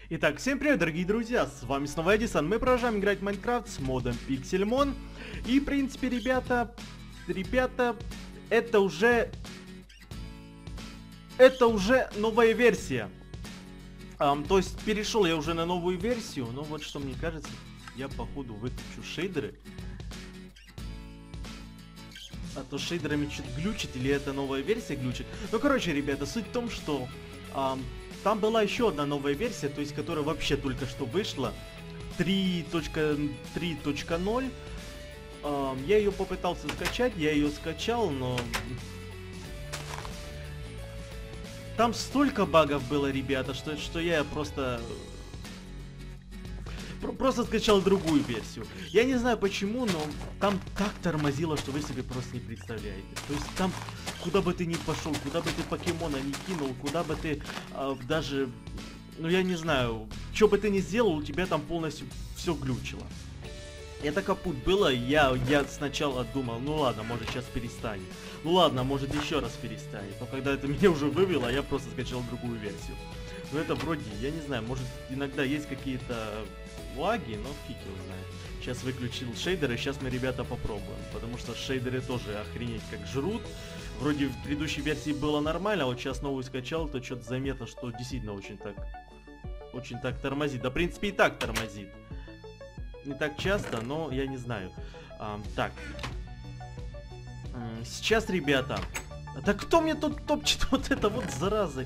Итак, всем привет, дорогие друзья, с вами снова Эдисон. Мы продолжаем играть в Майнкрафт с модом Pixelmon. И, в принципе, ребята, это уже новая версия. То есть, перешел я уже на новую версию, но вот что мне кажется, я, походу, выключу шейдеры. А то шейдерами что-то глючит, или это новая версия глючит. Ну, короче, ребята, суть в том, что... там была еще одна новая версия, то есть которая вообще только что вышла, 3.3.0. Я ее попытался скачать, я ее скачал, но там столько багов было, ребята, что я просто скачал другую версию. Я не знаю почему, но там так тормозило, что вы себе просто не представляете. То есть там, куда бы ты ни пошел, куда бы ты покемона не кинул, куда бы ты даже, ну я не знаю, что бы ты ни сделал, у тебя там полностью все глючило. Это капут было, я сначала думал, ну ладно, может сейчас перестанет. Ну ладно, может еще раз перестанет. Но когда это меня уже вывело, я просто скачал другую версию. Но это вроде, я не знаю, может иногда есть какие-то лаги, но фиг его знает. Сейчас выключил шейдеры, сейчас мы, ребята, попробуем. Потому что шейдеры тоже охренеть как жрут. Вроде в предыдущей версии было нормально, а вот сейчас новую скачал, то что-то заметно, что действительно очень так тормозит. Да, в принципе, и так тормозит. Не так часто, но я не знаю. Так. Сейчас, ребята. Да кто мне тут топчет вот это вот, зараза?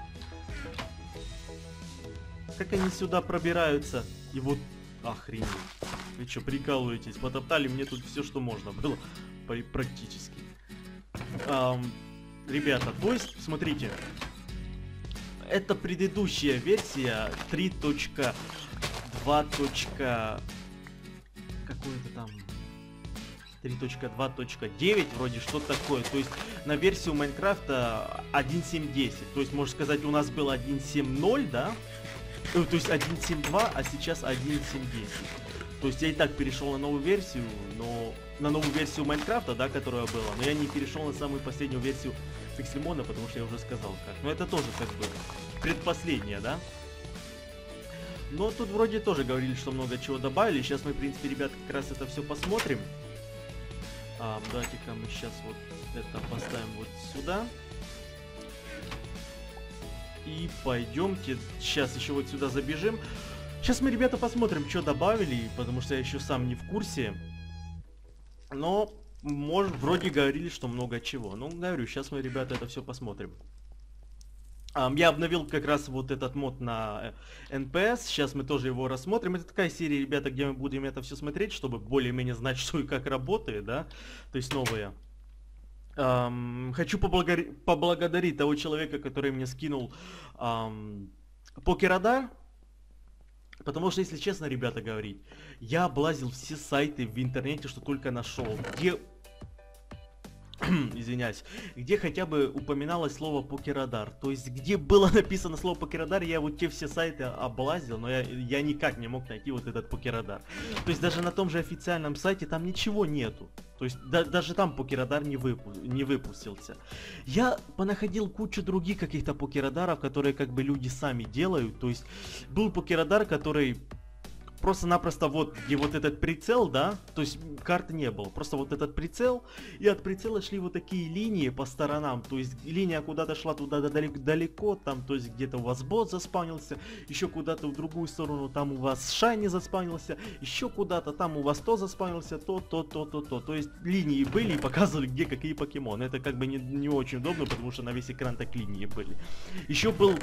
Как они сюда пробираются? И вот, охренеть. Вы что, прикалываетесь? Потоптали мне тут все, что можно было. Практически. Ребята, то есть, смотрите. Это предыдущая версия 3.2. Какой-то там 3.2.9 вроде, что-то такое. То есть на версию Майнкрафта 1.7.10. То есть, можно сказать, у нас был 1.7.0, да? То есть 1.7.2, а сейчас 1.7.10. То есть я и так перешел на новую версию, но на новую версию Майнкрафта, да, которая была, но я не перешел на самую последнюю версию Pixelmon, потому что я уже сказал как. Но это тоже как бы предпоследняя, да? Но тут вроде тоже говорили, что много чего добавили. Сейчас мы, в принципе, ребят, как раз это все посмотрим. Давайте-ка мы сейчас вот это поставим вот сюда. И пойдемте, сейчас еще вот сюда забежим. Сейчас мы, ребята, посмотрим, что добавили, потому что я еще сам не в курсе. Но, может, вроде говорили, что много чего. Ну, говорю, сейчас мы, ребята, это все посмотрим. Я обновил как раз вот этот мод на NPS, сейчас мы тоже его рассмотрим. Это такая серия, ребята, где мы будем это все смотреть, чтобы более-менее знать, что и как работает, да, то есть новое. Хочу поблагодарить того человека, который мне скинул Покерадар, потому что, если честно, ребята, говорить, я облазил все сайты в интернете, что только нашел, где... Извиняюсь, где хотя бы упоминалось слово Покерадар. То есть, где было написано слово Покерадар, я вот те все сайты облазил, но я никак не мог найти вот этот Покерадар. То есть, даже на том же официальном сайте там ничего нету. То есть, даже там Покерадар не выпустился. Я понаходил кучу других каких-то Покерадаров, которые как бы люди сами делают. То есть, был Покерадар, который... Просто-напросто вот, где вот этот прицел, да, то есть карты не было, просто вот этот прицел, и от прицела шли вот такие линии по сторонам, то есть линия куда-то шла туда далеко, там, то есть где-то у вас бот заспавнился, еще куда-то в другую сторону, там у вас шайни заспавнился, еще куда-то, там у вас то заспавнился, то, то есть линии были и показывали, где какие покемоны, это как бы не очень удобно, потому что на весь экран так линии были. Еще был...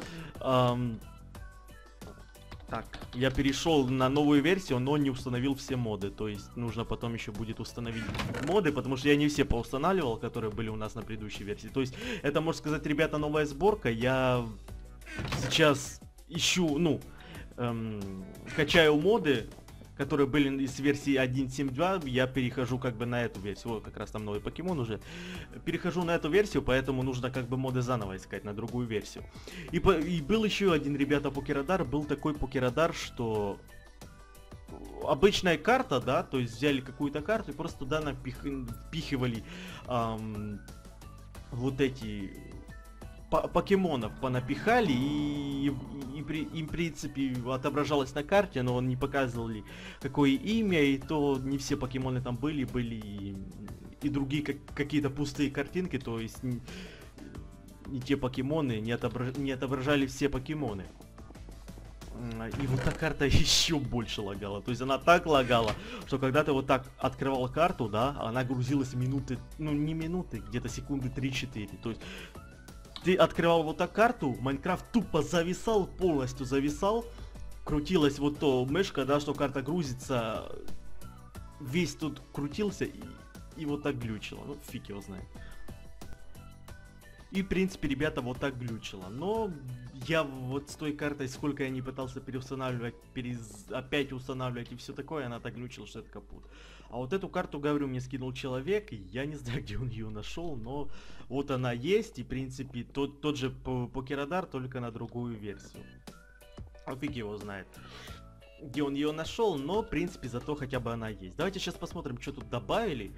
Так, я перешел на новую версию, но не установил все моды. То есть нужно потом еще будет установить моды, потому что я не все поустанавливал, которые были у нас на предыдущей версии. То есть это, можно сказать, ребята, новая сборка. Я сейчас ищу, ну, качаю моды, которые были из версии 1.7.2, я перехожу как бы на эту версию. Вот как раз там новый покемон уже. Перехожу на эту версию, поэтому нужно как бы моды заново искать на другую версию. И был еще один, ребята, Покерадар. Был такой Покерадар, что обычная карта, да, то есть взяли какую-то карту и просто туда впихивали вот эти покемонов понапихали, и в принципе отображалось на карте, но он не показывал ли какое имя, и то не все покемоны там были и другие какие-то пустые картинки, то есть не те покемоны, не отображали все покемоны. И вот эта карта еще больше лагала. То есть она так лагала, что когда ты вот так открывал карту, да, она грузилась минуты, ну не минуты, где-то секунды 3-4. То есть ты открывал вот так карту, Майнкрафт тупо зависал, полностью зависал. Крутилась вот то мышка, да, что карта грузится. Весь тут крутился и вот так глючило. Ну, фиг его знает. И, в принципе, ребята, вот так глючило. Но я вот с той картой, сколько я не пытался переустанавливать, опять устанавливать и все такое, она так глючила, что это капут. А вот эту карту, говорю, мне скинул человек, и я не знаю, где он ее нашел, но вот она есть, и, в принципе, тот же покерадар, только на другую версию. А фиг его знает, где он ее нашел, но, в принципе, зато хотя бы она есть. Давайте сейчас посмотрим, что тут добавили.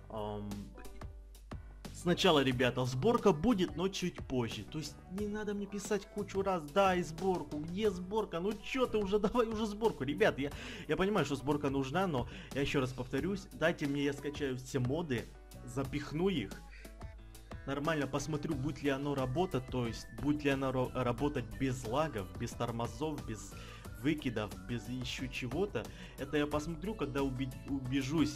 Сначала, ребята, сборка будет, но чуть позже. То есть не надо мне писать кучу раз, дай сборку, где сборка, ну чё ты уже, давай уже сборку. Ребят, я понимаю, что сборка нужна, но я еще раз повторюсь, дайте мне, я скачаю все моды, запихну их, нормально посмотрю, будет ли оно работать, то есть будет ли оно работать без лагов, без тормозов, без выкидов, без еще чего-то. Это я посмотрю, когда убежусь,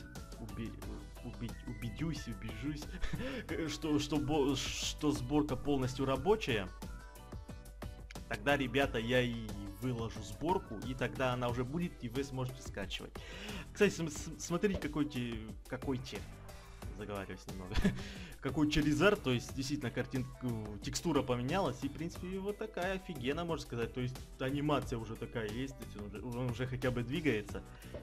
что сборка полностью рабочая. Тогда, ребята, я и выложу сборку, и тогда она уже будет, и вы сможете скачивать. Кстати, смотрите, какой заговариваюсь немного. Какой Charizard, то есть действительно текстура поменялась, и в принципе вот такая офигенная, можно сказать. То есть анимация уже такая есть, он уже хотя бы двигается.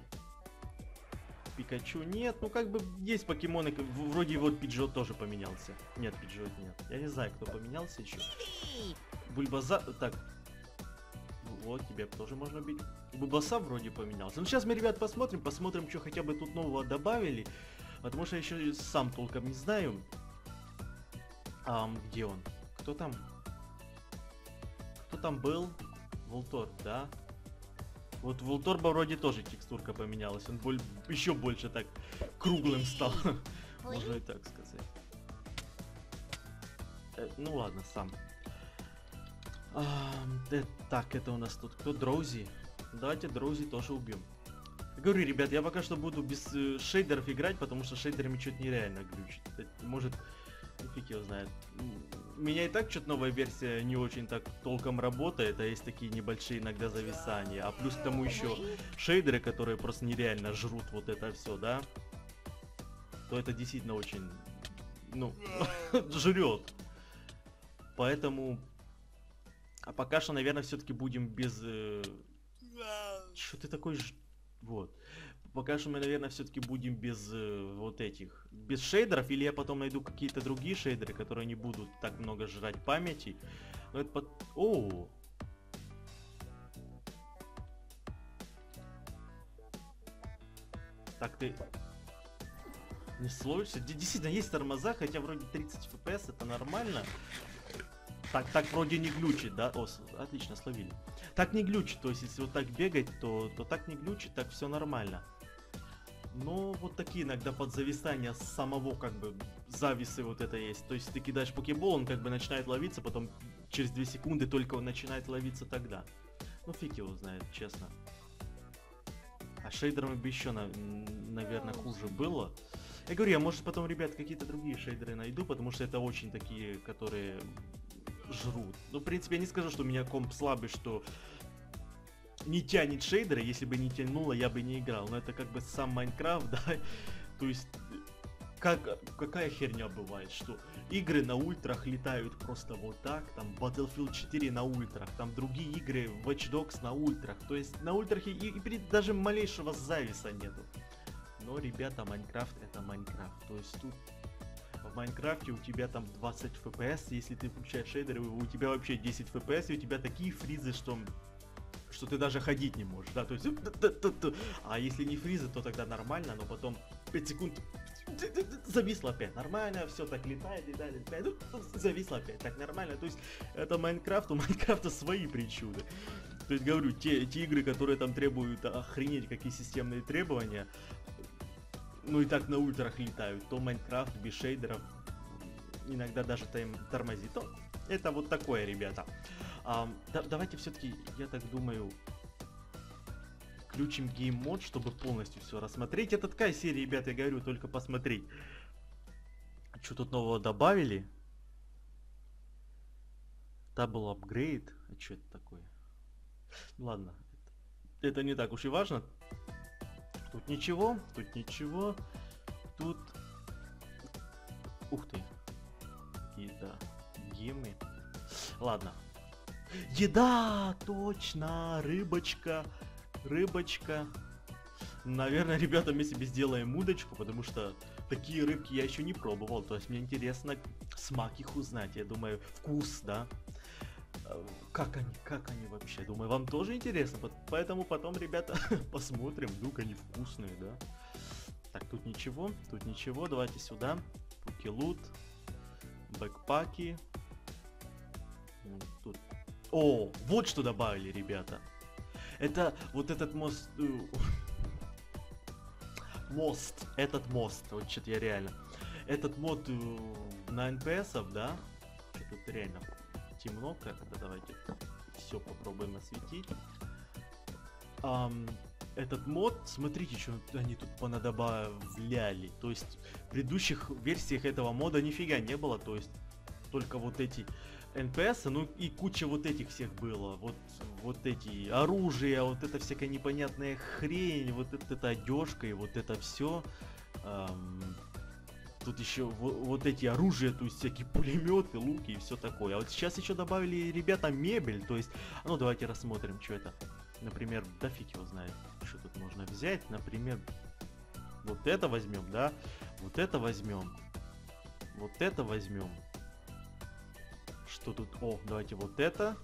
Пикачу нет, ну как бы есть покемоны, вроде вот Пиджо тоже поменялся. Нет, Пиджо нет. Я не знаю, кто поменялся еще. Бульбаза, так. Вот, тебя тоже можно бить. Бульбаса вроде поменялся. Ну сейчас мы, ребят, посмотрим, что хотя бы тут нового добавили. Потому что я еще сам толком не знаю. Где он? Кто там? Кто там был? Волтор, да? Вот в Волторба вроде тоже текстурка поменялась, он еще больше так круглым стал, можно и так сказать. Ну ладно, сам. Так, это у нас тут кто? Дроузи? Давайте Дроузи тоже убьем. Говорю, ребят, я пока что буду без шейдеров играть, потому что шейдерами что-то нереально глючит. Может, фиг его знает. У меня и так что-то новая версия не очень так толком работает, а есть такие небольшие иногда зависания. А плюс к тому еще шейдеры, которые просто нереально жрут вот это все, да? То это действительно очень, ну, жрет. Поэтому... А пока что, наверное, все-таки будем без... Что ты такой... Вот. Пока что мы, наверное, все-таки будем без вот этих, без шейдеров, или я потом найду какие-то другие шейдеры, которые не будут так много жрать памяти. Но это О! Так ты не словишься? Действительно, есть тормоза, хотя вроде 30 FPS, это нормально. Так вроде не глючит, да? О, отлично, словили. Так не глючит, то есть если вот так бегать, то так не глючит, так все нормально. Но вот такие иногда подзависания самого как бы зависы вот это есть. То есть ты кидаешь покебол, он как бы начинает ловиться, потом через 2 секунды только он начинает ловиться тогда. Ну фиг его знает, честно. А шейдерами бы еще, наверное, хуже было. Я говорю, я может потом, ребят, какие-то другие шейдеры найду, потому что это очень такие, которые жрут. Ну, в принципе, я не скажу, что у меня комп слабый, что не тянет шейдеры, если бы не тянуло, я бы не играл. Но это как бы сам Майнкрафт, да. То есть, какая херня бывает, что игры на ультрах летают просто вот так, там Battlefield 4 на ультрах, там другие игры Watch Dogs на ультрах. То есть на ультрах и даже малейшего зависа нету. Но, ребята, Майнкрафт это Майнкрафт. То есть тут в Майнкрафте у тебя там 20 FPS, если ты включаешь шейдеры, у тебя вообще 10 FPS, и у тебя такие фризы, что ты даже ходить не можешь, да, то есть... А если не фризы, то тогда нормально, но потом 5 секунд Зависло опять нормально, все так летает, летает, зависло опять так нормально. То есть это Майнкрафт, у Майнкрафта свои причуды. То есть говорю, те игры, которые там требуют охренеть какие системные требования, ну и так на ультрах летают, то Майнкрафт без шейдеров иногда даже тормозит. То это вот такое, ребята. Давайте все-таки, я так думаю, включим гейм-мод, чтобы полностью все рассмотреть. Это такая серия, ребята, я говорю, только посмотреть. Что тут нового добавили? Double upgrade. А что это такое? Ладно, это не так уж и важно. Тут ничего, тут ничего. Тут... Ух ты. Еда. Гемы. Ладно. Еда! Точно! Рыбочка. Рыбочка. Наверное, ребята, мы себе сделаем удочку, потому что такие рыбки я еще не пробовал. То есть мне интересно смак их узнать. Я думаю, вкус, да? Как они вообще? Думаю, вам тоже интересно. Поэтому потом, ребята, посмотрим. Вдруг они вкусные, да? Так, тут ничего. Тут ничего. Давайте сюда. Пукилут. Бэкпаки. Тут. О, вот что добавили, ребята. Это вот этот мост... Мост. Этот мост. Вот что-то я реально... Этот мод на NPS, да? Что тут реально темно как-то. Давайте все попробуем осветить. Этот мод, смотрите, что они тут понадобавляли. То есть в предыдущих версиях этого мода нифига не было. То есть только вот эти NPS, ну и куча вот этих всех было. Вот эти оружия, вот это всякая непонятная хрень, вот это одежка и вот это все. Тут еще вот эти оружия, то есть всякие пулеметы, луки и все такое. А вот сейчас еще добавили, ребята, мебель. То есть, ну давайте рассмотрим, что это. Например, да фиг его знает, что тут можно взять. Например, вот это возьмем, да? Вот это возьмем. Вот это возьмем. Что тут? О, давайте вот это.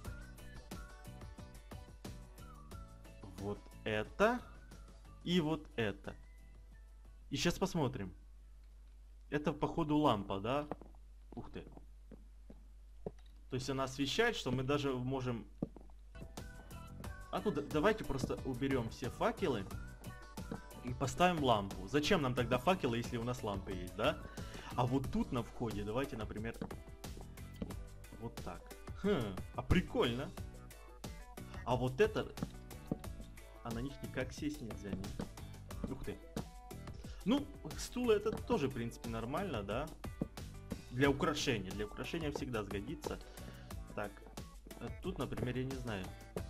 Вот это. И вот это. И сейчас посмотрим. Это, походу, лампа, да? Ух ты. То есть она освещает, что мы даже можем... А ну давайте просто уберем все факелы и поставим лампу. Зачем нам тогда факелы, если у нас лампы есть, да? А вот тут на входе давайте, например, вот так. А прикольно. А вот это... А на них никак сесть нельзя, не? Ух ты. Ну, стул это тоже, в принципе, нормально, да? Для украшения. Для украшения всегда сгодится. Так. А тут, например, я не знаю.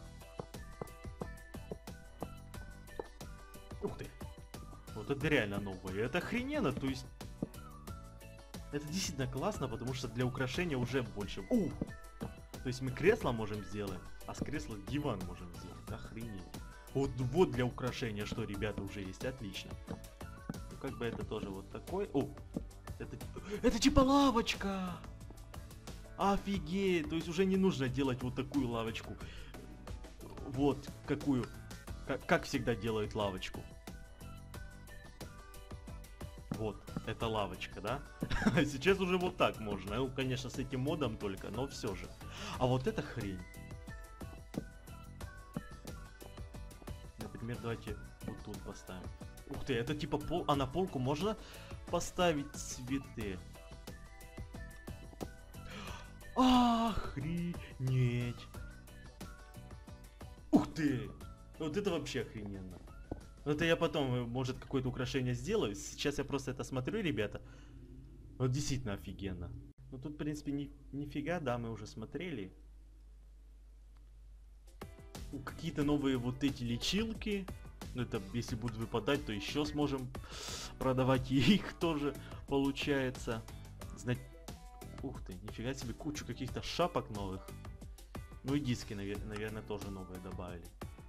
Ух ты. Вот это реально новое. Это охрененно, то есть... Это действительно классно, потому что для украшения уже больше... То есть мы кресло можем сделать, а с кресла диван можем сделать. Охренеть. Вот для украшения, что, ребята, уже есть. Отлично. Как бы это тоже вот такой. О, это типа лавочка. Офигеть. То есть уже не нужно делать вот такую лавочку. Вот какую. Как всегда делают лавочку. Вот, это лавочка, да? Сейчас уже вот так можно. Ну, конечно, с этим модом только, но все же. А вот эта хрень. Например, давайте вот тут поставим. Ух ты, это типа пол... А на полку можно поставить цветы? Охренеть! Ух ты! Вот это вообще охрененно. Это я потом, может, какое-то украшение сделаю. Сейчас я просто это смотрю, ребята. Вот действительно офигенно. Ну тут, в принципе, нифига, да, мы уже смотрели. Какие-то новые вот эти лечилки. Ну это, если будут выпадать, то еще сможем продавать и их тоже, получается. Знать... Ух ты, нифига себе, кучу каких-то шапок новых. Ну и диски, наверное, тоже новые добавили.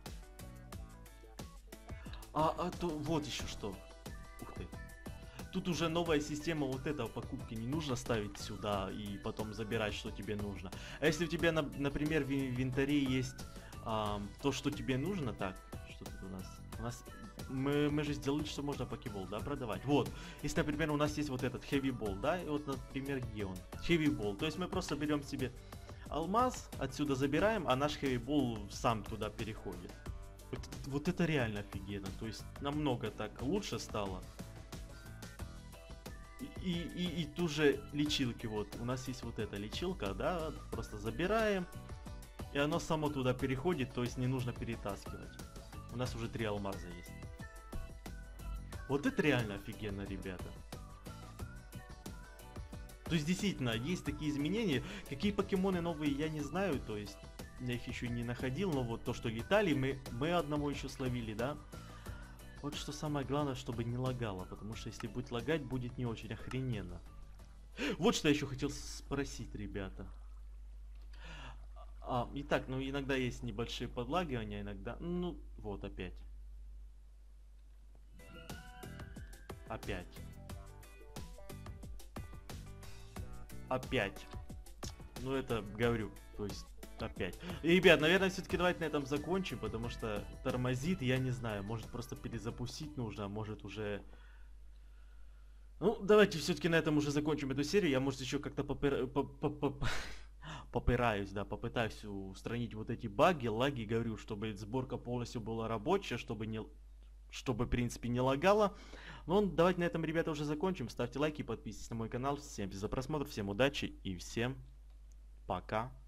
То вот еще что. Ух ты. Тут уже новая система вот этого покупки. Не нужно ставить сюда и потом забирать, что тебе нужно. А если у тебя, например, в инвентаре есть то, что тебе нужно. Так, что тут у нас? Мы же сделали, что можно покебол, да, продавать. Вот, если, например, у нас есть вот этот heavy ball, да, и вот, например, где он? Heavy ball, то есть мы просто берем себе алмаз, отсюда забираем, а наш heavy ball сам туда переходит. Вот это реально офигенно, то есть намного так лучше стало. И ту же лечилки, вот, у нас есть вот эта лечилка, да, просто забираем, и оно само туда переходит, то есть не нужно перетаскивать. У нас уже 3 алмаза есть. Вот это реально офигенно, ребята. То есть действительно, есть такие изменения. Какие покемоны новые, я не знаю, то есть я их еще не находил, но вот то, что летали, мы одного еще словили, да. Вот что самое главное, чтобы не лагало, потому что если будет лагать, будет не очень охрененно. Вот что я еще хотел спросить, ребята. Итак, ну иногда есть небольшие подлагивания, иногда... Ну, вот опять. Опять. Опять. Ну это говорю, то есть опять. И, ребят, наверное, все-таки давайте на этом закончим, потому что тормозит, я не знаю, может просто перезапустить нужно, а может уже... Ну, давайте все-таки на этом уже закончим эту серию. Я, может, еще как-то попираюсь, да, попытаюсь устранить вот эти баги, лаги, говорю, чтобы сборка полностью была рабочая, чтобы, в принципе, не лагало. Ну, давайте на этом, ребята, уже закончим. Ставьте лайки, подписывайтесь на мой канал. Всем за просмотр, всем удачи и всем пока.